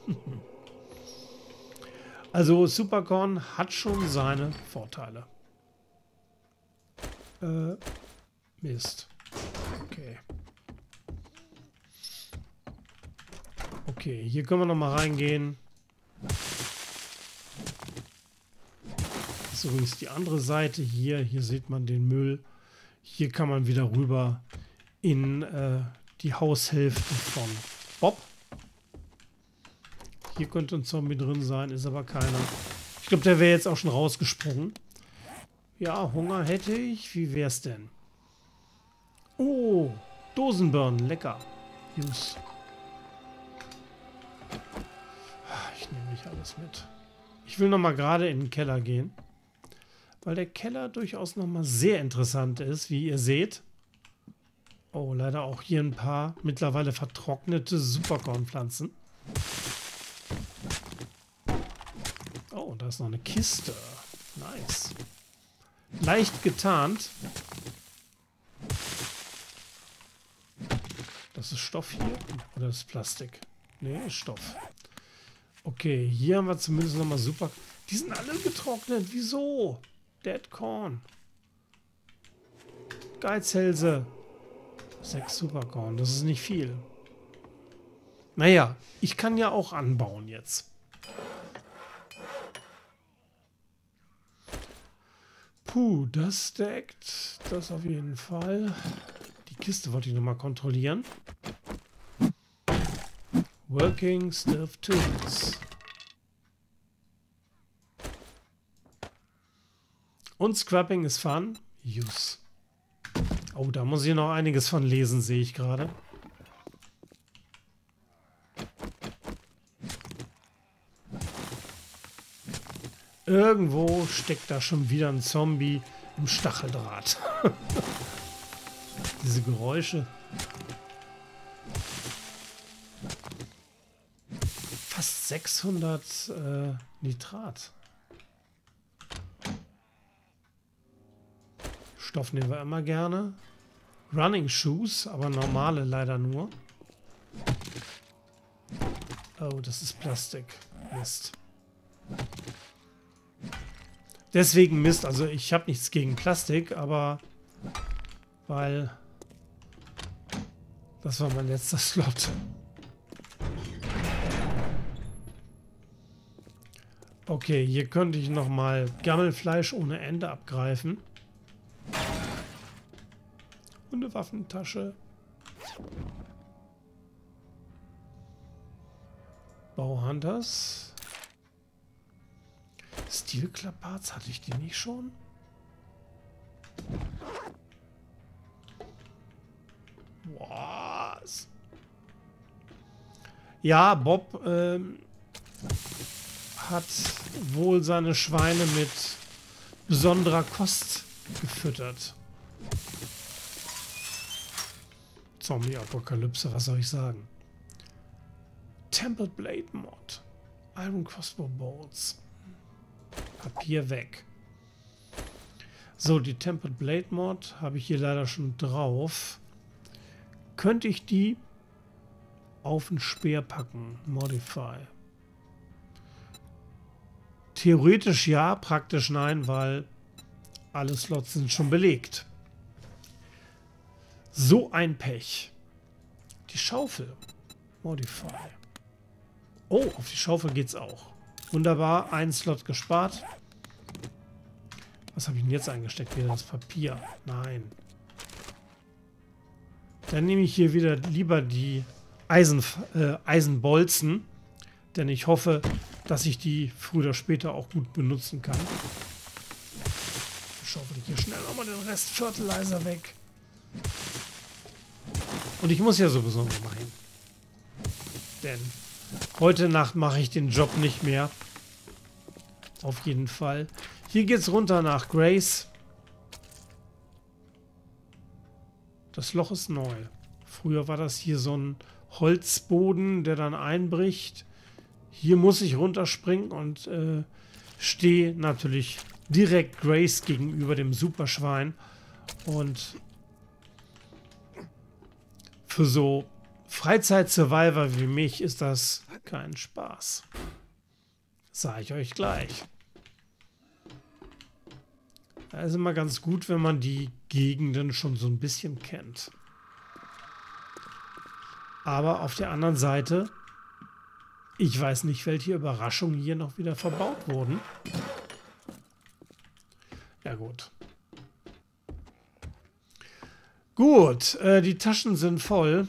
Also Superkorn hat schon seine Vorteile. Äh, Mist. Okay. Okay, hier können wir noch mal reingehen. Das ist übrigens die andere Seite hier. Hier sieht man den Müll. Hier kann man wieder rüber in äh, die Haushälfte von Bob. Hier könnte ein Zombie drin sein, ist aber keiner. Ich glaube, der wäre jetzt auch schon rausgesprungen. Ja, Hunger hätte ich. Wie wär's denn? Oh, Dosenbirnen, lecker. Use. Ich nehme nicht alles mit. Ich will noch mal gerade in den Keller gehen, weil der Keller durchaus noch mal sehr interessant ist, wie ihr seht. Oh, leider auch hier ein paar mittlerweile vertrocknete Superkornpflanzen. Oh, da ist noch eine Kiste. Nice. Leicht getarnt. Das ist Stoff hier? Oder ist Plastik? Nee, ist Stoff. Okay, hier haben wir zumindest nochmal super... Die sind alle getrocknet. Wieso? Dead Corn. Geizhälse. Sechs Superkorn, das ist nicht viel. Naja, ich kann ja auch anbauen jetzt. Puh, das deckt das auf jeden Fall. Die Kiste wollte ich nochmal kontrollieren. Working Stiff Tools. Und Scrapping is fun. Use. Oh, da muss ich noch einiges von lesen, sehe ich gerade. Irgendwo steckt da schon wieder ein Zombie im Stacheldraht. Diese Geräusche. Fast sechshundert äh, Nitrat. Stoff nehmen wir immer gerne. Running Shoes, aber normale leider nur. Oh, das ist Plastik. Mist. Deswegen Mist. Also ich habe nichts gegen Plastik, aber weil das war mein letzter Slot. Okay, hier könnte ich nochmal Gammelfleisch ohne Ende abgreifen. Und eine Waffentasche. Bauhunters. Steel Club Parts, hatte ich die nicht schon? Was? Ja, Bob ähm, hat wohl seine Schweine mit besonderer Kost gefüttert. Zombie-Apokalypse, was soll ich sagen? Templed Blade Mod. Iron Crossbow Bolts. Papier weg. So, die Templed Blade Mod habe ich hier leider schon drauf. Könnte ich die auf den Speer packen? Modify. Theoretisch ja, praktisch nein, weil alle Slots sind schon belegt. So ein Pech. Die Schaufel. Modify. Oh, auf die Schaufel geht's auch. Wunderbar, ein Slot gespart. Was habe ich denn jetzt eingesteckt? Wieder das Papier. Nein. Dann nehme ich hier wieder lieber die Eisen, äh, Eisenbolzen. Denn ich hoffe, dass ich die früher oder später auch gut benutzen kann. Schaufel ich hier schnell nochmal den Rest Fertilizer weg. Und ich muss ja sowieso noch mal hin. Denn heute Nacht mache ich den Job nicht mehr. Auf jeden Fall. Hier geht's runter nach Grace. Das Loch ist neu. Früher war das hier so ein Holzboden, der dann einbricht. Hier muss ich runterspringen und äh, stehe natürlich direkt Grace gegenüber dem Superschwein. Und für so Freizeit-Survivor wie mich ist das kein Spaß. Sage ich euch gleich. Da ist immer ganz gut, wenn man die Gegenden schon so ein bisschen kennt. Aber auf der anderen Seite, ich weiß nicht, welche Überraschungen hier noch wieder verbaut wurden. Ja gut. Gut, äh, die Taschen sind voll.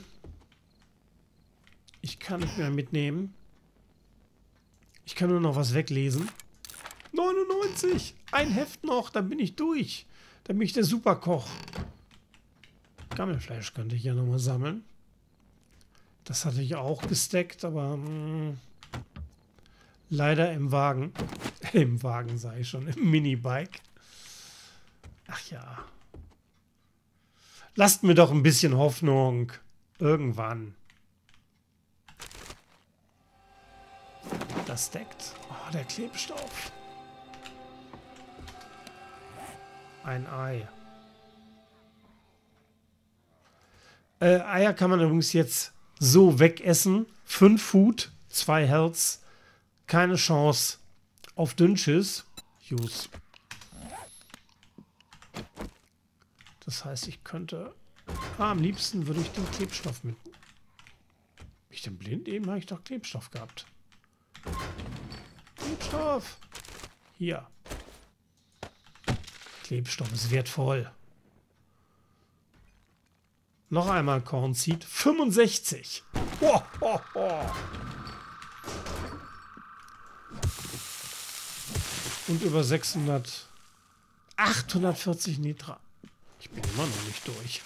Ich kann nicht mehr mitnehmen. Ich kann nur noch was weglesen. neunundneunzig! Ein Heft noch, dann bin ich durch. Dann bin ich der Superkoch. Gammelfleisch könnte ich ja nochmal sammeln. Das hatte ich auch gesteckt, aber mh, leider im Wagen. Im Wagen sage ich schon, im Minibike. Ach ja. Lasst mir doch ein bisschen Hoffnung. Irgendwann. Das deckt. Oh, der Klebstoff. Ein Ei. Äh, Eier kann man übrigens jetzt so wegessen. Fünf Food, zwei Herz. Keine Chance auf Dünnschiss. Use. Das heißt, ich könnte... Ah, am liebsten würde ich den Klebstoff mit... Bin ich denn blind? Eben habe ich doch Klebstoff gehabt. Klebstoff! Hier. Klebstoff ist wertvoll. Noch einmal Kornseed. fünfundsechzig. Ho, ho, ho. Und über sechshundert. achthundertvierzig Nitra. Ich bin immer noch nicht durch.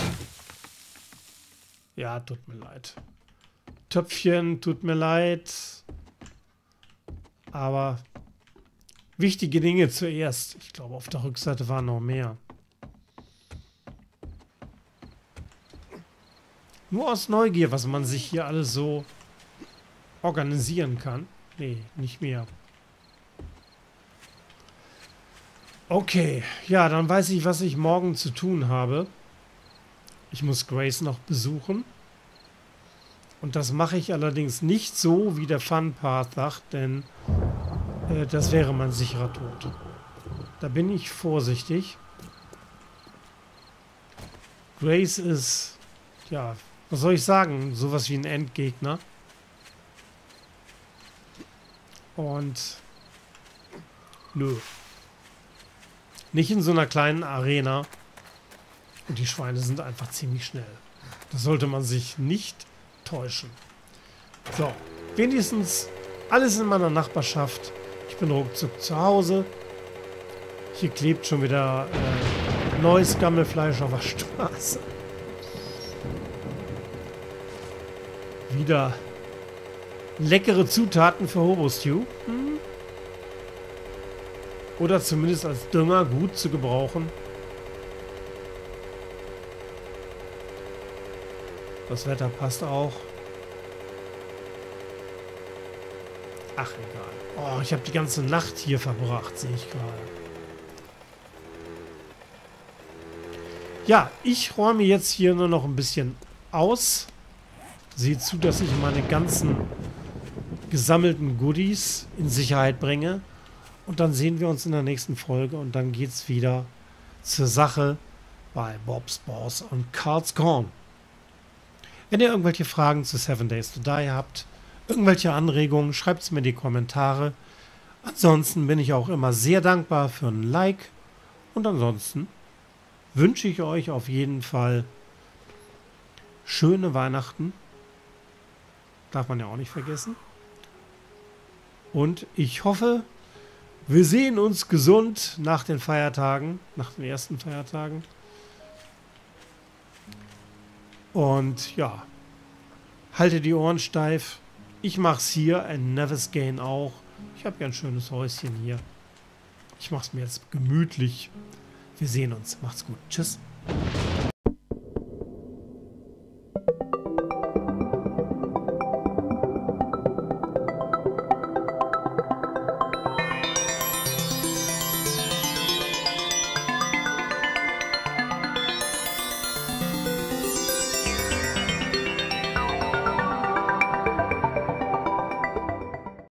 Ja, tut mir leid. Töpfchen, tut mir leid. Aber wichtige Dinge zuerst. Ich glaube, auf der Rückseite waren noch mehr. Nur aus Neugier, was man sich hier alles so organisieren kann. Nee, nicht mehr. Okay, ja, dann weiß ich, was ich morgen zu tun habe. Ich muss Grace noch besuchen. Und das mache ich allerdings nicht so, wie der Fun-Part sagt, denn äh, das wäre mein sicherer Tod. Da bin ich vorsichtig. Grace ist, ja, was soll ich sagen, sowas wie ein Endgegner. Und nö. Nicht in so einer kleinen Arena. Und die Schweine sind einfach ziemlich schnell. Da sollte man sich nicht täuschen. So, wenigstens alles in meiner Nachbarschaft. Ich bin ruckzuck zu Hause. Hier klebt schon wieder äh, neues Gammelfleisch auf der Straße. Wieder leckere Zutaten für Hobo-Stew. Hm? Oder zumindest als Dünger gut zu gebrauchen. Das Wetter passt auch. Ach, egal. Oh, ich habe die ganze Nacht hier verbracht, sehe ich gerade. Ja, ich räume jetzt hier nur noch ein bisschen aus. Sehe zu, dass ich meine ganzen gesammelten Goodies in Sicherheit bringe. Und dann sehen wir uns in der nächsten Folge. Und dann geht es wieder zur Sache bei Bob's Boss und Carl's Corn. Wenn ihr irgendwelche Fragen zu Seven Days to Die habt, irgendwelche Anregungen, schreibt es mir in die Kommentare. Ansonsten bin ich auch immer sehr dankbar für ein Like. Und ansonsten wünsche ich euch auf jeden Fall schöne Weihnachten. Darf man ja auch nicht vergessen. Und ich hoffe, wir sehen uns gesund nach den Feiertagen, nach den ersten Feiertagen. Und ja, halte die Ohren steif. Ich mach's hier, in Nevis Gain auch. Ich habe ja ein schönes Häuschen hier. Ich mach's mir jetzt gemütlich. Wir sehen uns. Macht's gut. Tschüss.